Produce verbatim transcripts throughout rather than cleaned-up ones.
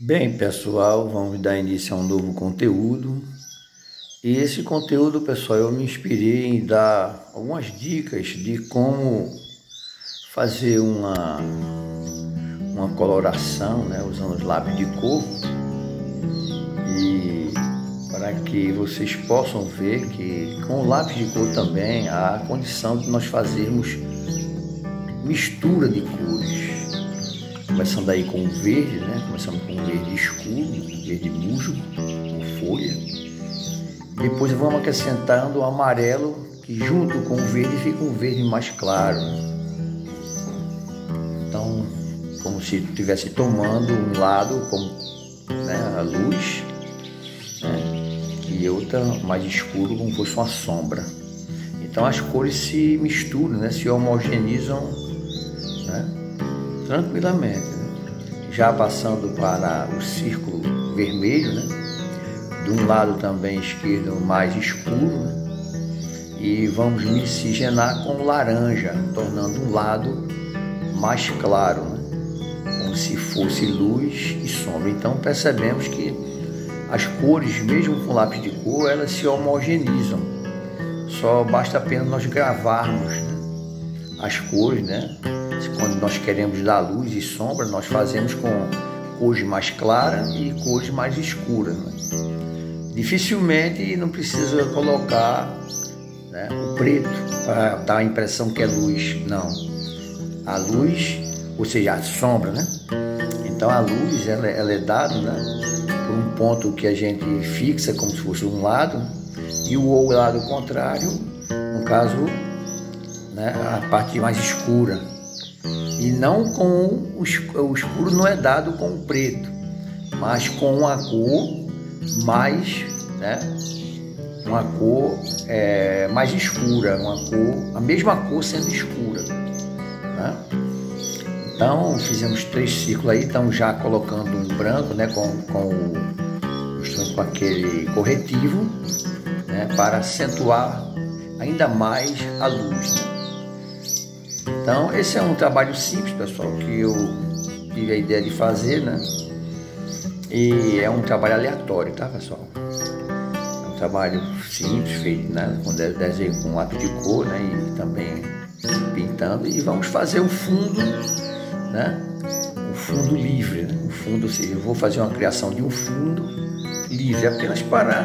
Bem, pessoal, vamos dar início a um novo conteúdo. E esse conteúdo, pessoal, eu me inspirei em dar algumas dicas de como fazer uma, uma coloração, né, usando os lápis de cor. E para que vocês possam ver que com o lápis de cor também há a condição de nós fazermos mistura de cores. Começando aí com o verde, né? Começando com o verde escuro, verde musgo, com folha. Depois vamos acrescentando o amarelo, que junto com o verde fica um verde mais claro. Então, como se estivesse tomando um lado como, né, a luz, né, e outra mais escuro, como fosse uma sombra. Então as cores se misturam, né, se homogeneizam, né, tranquilamente, né? Já passando para o círculo vermelho, né? De um lado também esquerdo mais escuro, né? E vamos miscigenar com o laranja, tornando um lado mais claro, né? Como se fosse luz e sombra. Então percebemos que as cores, mesmo com lápis de cor, elas se homogeneizam. Só basta apenas nós gravarmos, né, as cores, né? Quando nós queremos dar luz e sombra, nós fazemos com cores mais claras e cores mais escuras, né? Dificilmente não precisa colocar, né, o preto para dar a impressão que é luz, não. A luz, ou seja, a sombra, né? Então a luz ela, ela é dada, né, por um ponto que a gente fixa como se fosse um lado, e o lado contrário, no caso, né, a parte mais escura. E não com o escuro, não é dado com o preto, mas com uma cor mais, né, uma cor é, mais escura, uma cor, a mesma cor sendo escura, né? Então fizemos três círculos aí, estamos já colocando um branco, né, com, com, justamente com aquele corretivo, né, para acentuar ainda mais a luz, né? Então esse é um trabalho simples, pessoal, que eu tive a ideia de fazer, né? E é um trabalho aleatório, tá, pessoal? É um trabalho simples, feito, né, com desenho com lápis de cor, né, e também pintando. E vamos fazer um fundo, né? Um fundo livre, né? Um fundo, ou seja, eu vou fazer uma criação de um fundo livre apenas para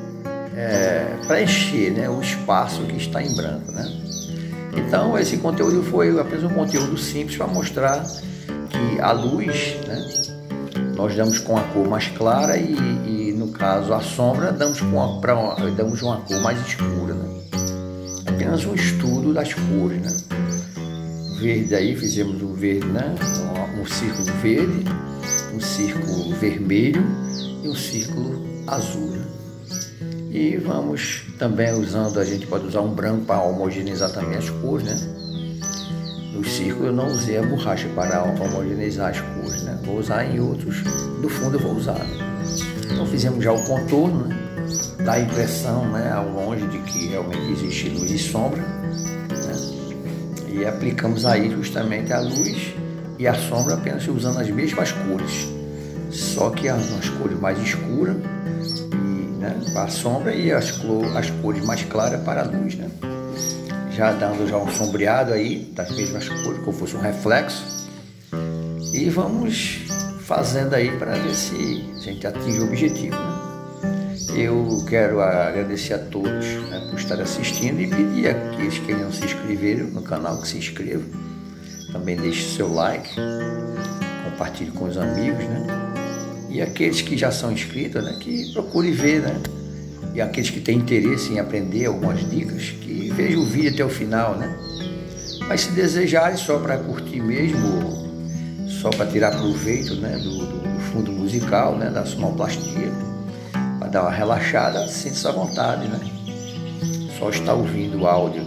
é, preencher, né, o espaço que está em branco, né? Então esse conteúdo foi apenas um conteúdo simples para mostrar que a luz, né, nós damos com a cor mais clara e, e no caso a sombra damos com a, pra, damos uma cor mais escura, né? Apenas um estudo das cores, né? O verde aí fizemos um verde, né, um, um círculo verde, um círculo vermelho e um círculo azul, né? E vamos também usando, a gente pode usar um branco para homogeneizar também as cores, né? No círculo eu não usei a borracha para homogeneizar as cores, né? Vou usar em outros, no fundo eu vou usar, né? Então fizemos já o contorno, né? Dá a impressão, né, ao longe de que realmente existe luz e sombra, né? E aplicamos aí justamente a luz e a sombra apenas usando as mesmas cores, só que as, as cores mais escuras, né, para a sombra, e as, as cores mais claras para a luz, né? Já dando já um sombreado aí das mesmas cores, como fosse um reflexo. E vamos fazendo aí para ver se a gente atinge o objetivo, né? Eu quero agradecer a todos, né, por estar assistindo e pedir àqueles que não se inscreveram no canal que se inscrevam. Também deixe seu like, compartilhe com os amigos, né? E aqueles que já são inscritos, né, que procure ver, né? E aqueles que têm interesse em aprender algumas dicas, que vejam o vídeo até o final, né? Mas se desejarem só para curtir mesmo, só para tirar proveito, né, do, do, do fundo musical, né, da sonoplastia, para dar uma relaxada, sinta-se à vontade, né? Só está ouvindo o áudio.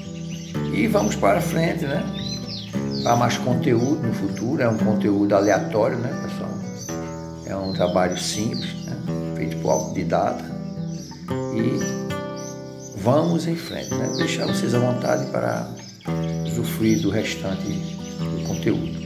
E vamos para frente, né? Para mais conteúdo no futuro, é um conteúdo aleatório, né, pessoal? É um trabalho simples, né, feito por autodidata, e vamos em frente, né? Deixar vocês à vontade para usufruir do restante do conteúdo.